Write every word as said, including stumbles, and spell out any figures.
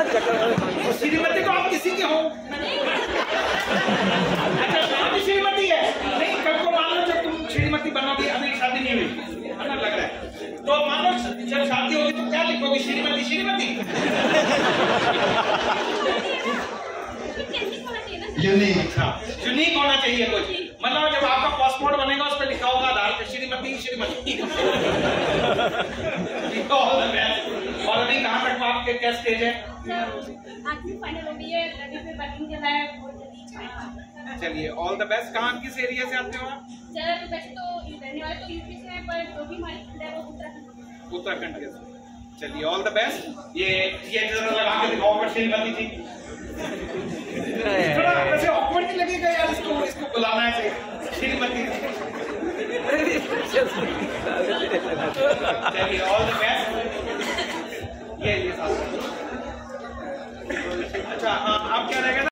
श्रीमती तो आप किसी के हो। अच्छा नाम श्रीमती है, नहीं कल को मान लो जब तुम श्रीमती बनोगी, अभी शादी नहीं हुई है ना, लग रहा है, तो मान लो जब शादी होगी तो क्या लिखोगी? श्रीमती श्रीमती यूनिक। अच्छा यूनिक होना चाहिए कुछ, मतलब जब आपका पासपोर्ट बनेगा उस पर लिखा होगा आधार पे श्रीमती श्रीमती। और अभी कहाँ तक आपके क्या स्टेज है? चलिए ऑल द बेस्ट। कहाँ किस एरिया से आते हो आप? उत्तराखंड के। चलिए ऑल द बेस्ट। ये ये लगा के दिखाओ पर श्रीमती जी, थोड़ा वैसे ऑकवर्ड नहीं लगेगा यार, इसको इसको बुलाना है श्रीमती। चलिए ऑल द बेस्ट। ये ये अच्छा हाँ, आप क्या रहेगा?